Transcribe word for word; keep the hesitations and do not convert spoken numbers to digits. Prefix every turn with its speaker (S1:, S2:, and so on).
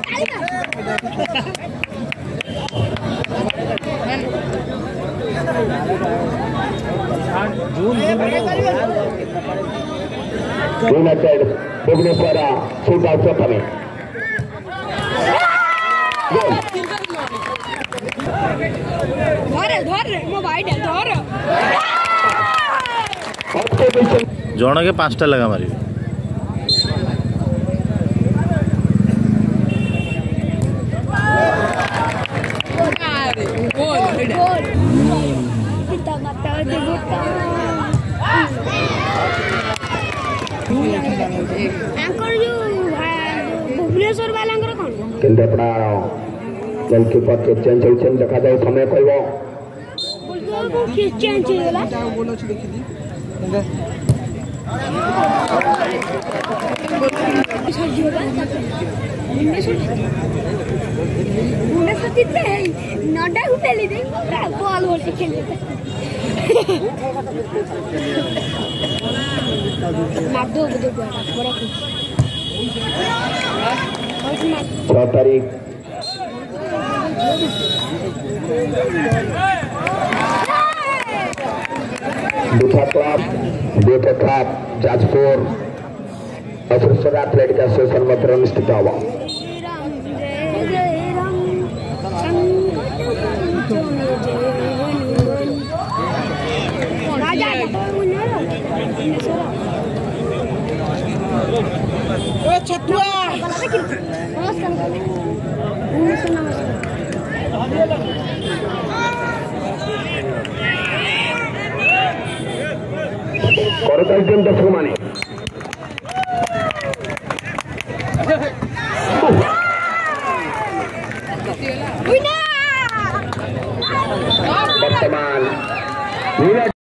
S1: United Bhubaneswar shoot out प्रथमे
S2: जन के पांचटा लगा मारी
S3: भुवनेश्वर वाला
S1: गोलकीपर के चेंज होइछन देखा जाय समय कहबो
S3: गोलकीपर के चेंज होला बोलो छ देखि दी भुवनेश्वर जीतते हैं नडा को पहले दे बॉल और से खेलते मार दो दो बड़ा
S1: छह तारीख दूसरा क्लब दूसरा क्लब जाजपुर अफसर एथलेटिक एसोसिएशन मध्य अनुष्ठित हुआ करताल टीम दर्शक माने वर्तमान